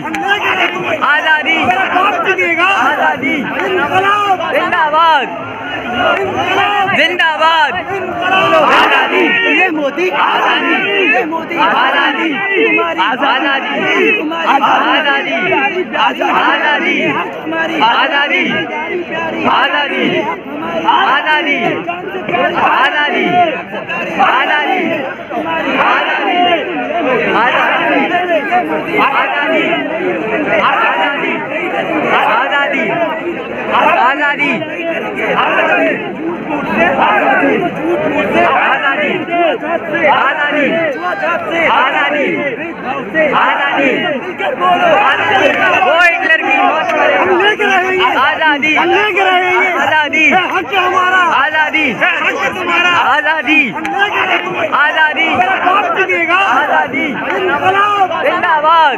आजादी आजादी जिंदाबाद जिंदाबाद आजादी ये मोदी आजादी ये मोदी आजादी आजादी आजादी आजादी आजादी आजादी आजादी आजादी आजादी आजादी वो हिटलर की आजादी आजादी हमारा आजादी तुम्हारा आजादी आजादी आजादी जिंदाबाद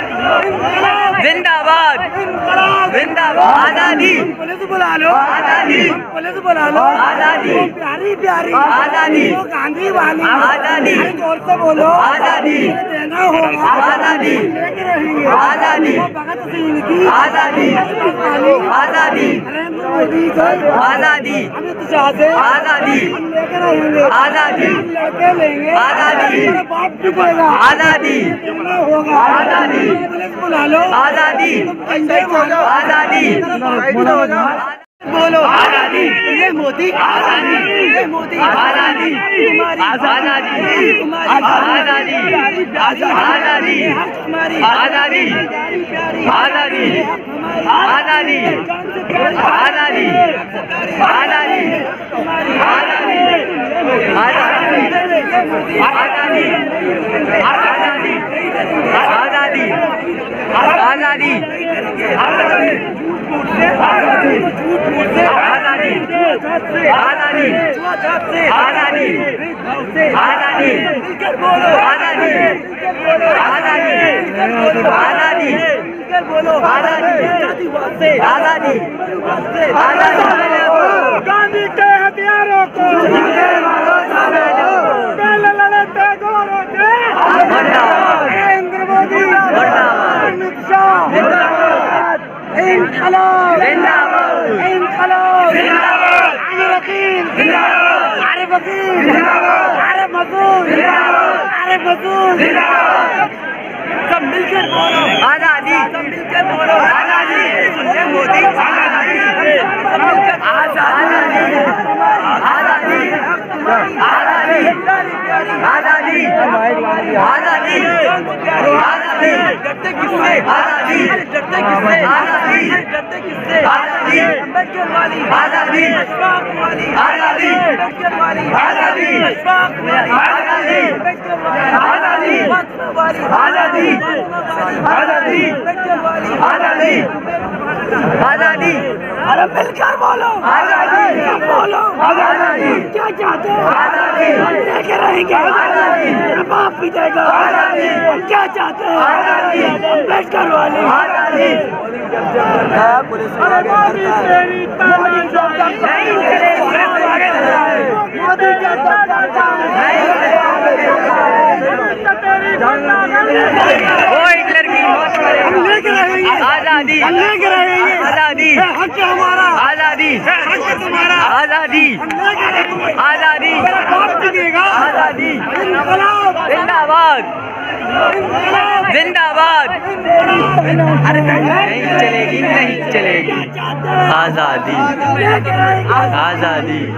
जिंदाबाद जिंदाबाद आजादी पुलिस बुला लो आजादी पुलिस बुला लो आजादी प्यारी प्यारी आजादी गांधी वाली आजादी जोर से बोलो आजादी देना होगा आजादी आजादी भगत सिंह की आजादी आजादी नरेंद्र मोदी की आजादी अमित शाह से आजादी लेकर रहेंगे आजादी लड़के लेंगे आजादी बाप चुकेगा आजादी होगा आजादी पुलिस बुला लो आजादी बोलो आजादी बोलो आजादी ये मोदी आजादी ये मोदी आजादी तुम्हारी आजादी तुम्हारी आजादी आजादी तुम्हारी आजादी आजादी आजादी आजादी आजादी आजादी आजादी आजादी आजादी आजादी आजादी आजादी आजादी बोलो आजादी आजादी आजादी बोलो आजादी आजादी आजादी गांधी के हथियारों को लड़ते गोरों के नरेंद्र मोदी अमित शाह इनकलाब जिंदाबाद इनकलाब जिंदाबाद यकीन जिंदाबाद अरे वकील जिंदाबाद अरे मजदूर जिंदाबाद अरे मजदूर जिंदाबाद सब मिलकर बोलो आजादी सब मिलकर बोलो आजादी ये मोदी आजादी आजादी आजादी आजादी आजादी आजादी आजादी डरते किससे आजादी डरते किससे आजादी डरते किससे आजादी अम्बेडकर वाली आजादी अशफाक वाली आजादी अम्बेडकर वाली आजादी अशफाक वाली आजादी अम्बेडकर वाली आजादी महात्मा वाली आजादी आजादी अम्बेडकर वाली आजादी आजादी अरे मिलकर बोलो आजादी बोलो आजादी क्या चाहते हो आजादी लेके रहेंगे आजादी बाप भी देगा आजादी क्या चाहते हैं आजादी अम्बेडकर वाली आजादी पुलिस वो हिटलर की आजादी आजादी हमारा आजादी तुम्हारा आजादी आजादी आजादी जिंदाबाद जिंदाबाद नहीं चलेगी नहीं चलेगी आजादी आजादी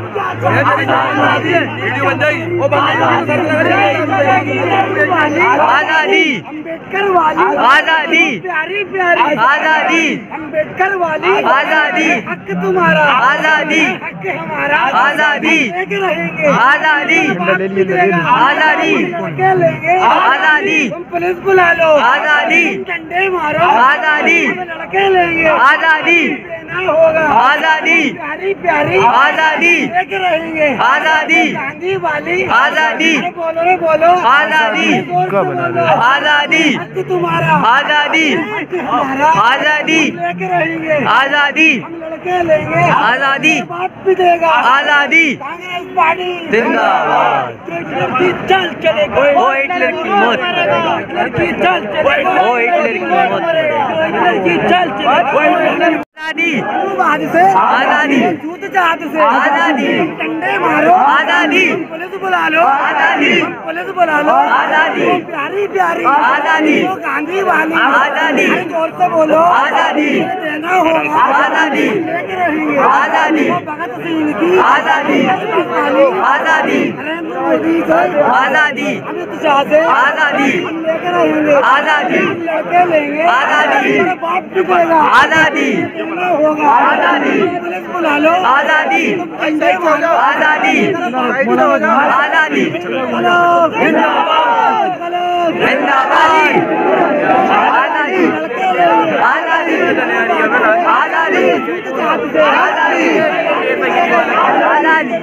आजादी अम्बेडकर वाली आजादी प्यारी प्यारी आजादी अम्बेडकर वाली आजादी हक तुम्हारा आजादी हक हमारा आजादी रहेंगे आजादी आजादी लेंगे आजादी पुलिस बुला लो आजादी डंडे मारो आजादी लड़के लेंगे आजादी होगा आजादी, प्यारी प्यारी आजादी, लेके रहेंगे आजादी, गांधी वाली आजादी, बोलो रे बोलो आजादी, आजादी, हक तुम्हारा आजादी, हमारा आजादी, लेके रहेंगे आजादी, हम लड़के लेंगे आजादी, बाप भी देगा आजादी, कांग्रेस पार्टी जिंदाबाद। लड़की चल चलेगा वो हिटलर की मौत करेगा, लड़की चल चलेगा वो हिटलर की मौत करेगा। लड़की चल चलेगा आजादी, आज से आजादी, जूत चाहत से आजादी, डंडे मारो आजादी, पुलिस बुला लो आजादी, पुलिस बुला लो आजादी, प्यारी प्यारी आजादी, वो गांधी वाली आजादी, अरे जोर से बोलो आजादी, देना होगा आजादी, लेके रहेंगे आजादी, वो भगत सिंह की आजादी, वाली आजादी, नरेंद्र मोदी का आजादी, अमित शाह से आजादी, हम लेके रहेंगे आजादी, हम लड़के लेंगे आजादी, हमारा बाप भी देगा आजादी, देना होगा आजादी, पुलिस बुला लो आजादी, डंडे मारो आजादी, आजादी, जिंदाबाद जिंदाबाद, आजादी, आजादी, आजादी, आजादी, आजादी,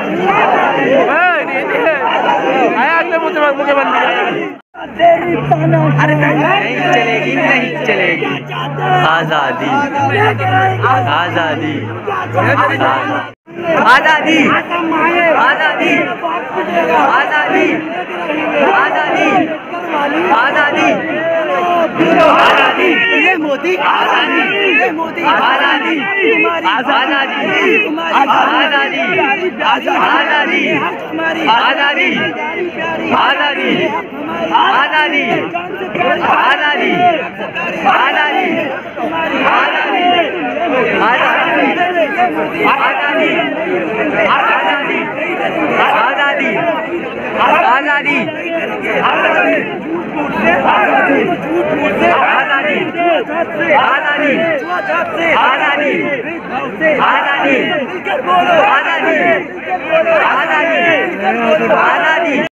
अरे नहीं चलेगी, नहीं चलेगी। आजादी, आजादी, आजादी, आजादी, आजादी, आजादी, आजादी, आजादी, ये मोदी आजादी, ये मोदी आजादी, आजादी आजादी, आजादी, हमारी आजादी, आजादी, आजादी, आजादी, आजादी, आजादी, आजादी, आजादी,